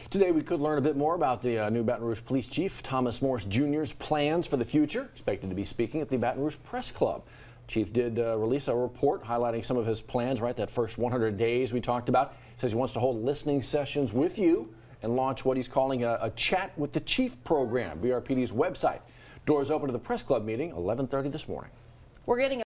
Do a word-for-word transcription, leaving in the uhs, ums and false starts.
Today we could learn a bit more about the uh, new Baton Rouge Police Chief Thomas Morris Junior's plans for the future. Expected to be speaking at the Baton Rouge Press Club. Chief did uh, release a report highlighting some of his plans, right? That first one hundred days we talked about. Says he wants to hold listening sessions with you and launch what he's calling a, a Chat with the Chief program, B R P D's website. Doors open to the Press Club meeting eleven thirty this morning. We're getting